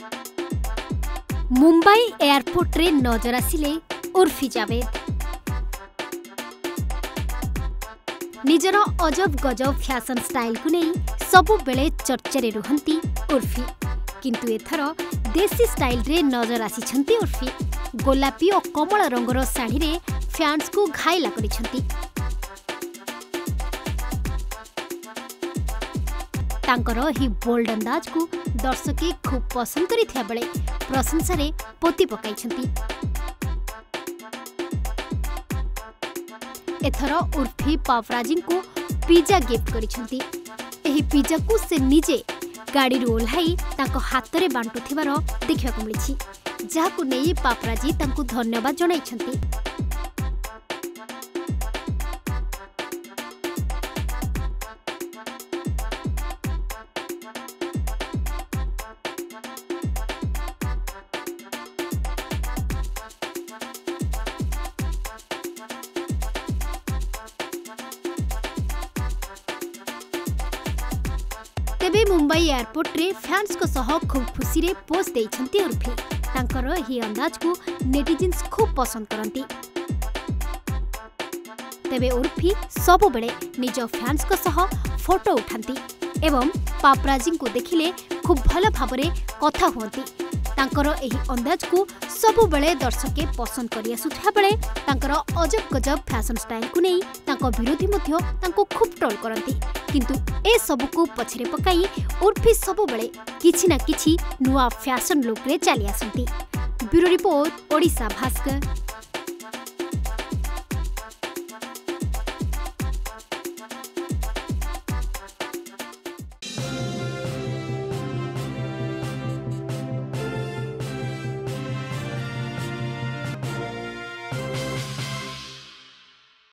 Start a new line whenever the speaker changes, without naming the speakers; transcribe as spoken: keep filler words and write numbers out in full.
Mumbai airport रे नजर आसिले उर्फी जावेद। निजर अजब गजब फैशन स्टाइल को नहीं सबु बेले चर्चा रुहंती उर्फी, किंतु एथर देसी स्टाइल रे नजर आसिछंती उर्फी। गोलापी और कमल रंगर शाढ़ी रे फैंस को घायला करिछंती। तांकर ही बोल्ड अंदाज को दर्शके खूब पसंद करिथिया बेले प्रशंसा रे पोती पकाइछंती। एथर उर्फी पापराजी को पिज्जा गिफ्ट करिछंती। एही पिज्जा को से निजे गाड़ी रो ओल्हाई तांको हाथ रे बांटुथिबार देखिया को मिलिछि, जाहाकु नेई पापराजी तांको धन्यवाद जणाइछंती। तेबे मुंबई एयरपोर्ट रे फैंस को सह खूब खुशी रे पोज देइछंती उर्फी। तांकर ही अंदाज को नेटिजन्स खूब पसंद करंती। तेबे उर्फी सब बेले निज फैंस को सह फोटो उठांती एवं पापराजी को देखिले खूब भल भाबरे कथा हुंती। तांकर एही अंदाज को सब बेले दर्शके पसंद करि आसुथा बेले तांकर अजब गजब फैशन स्टाइल को नहीं तांको विरोधी मध्य तांको खूब ट्रोल करंती। किंतु ए सब को पछरे पकाई उर्फी सब बेले किछि ना किछि नुआ फैशन लुक रे चली आसंती। Bureau report Odisha Bhaskar.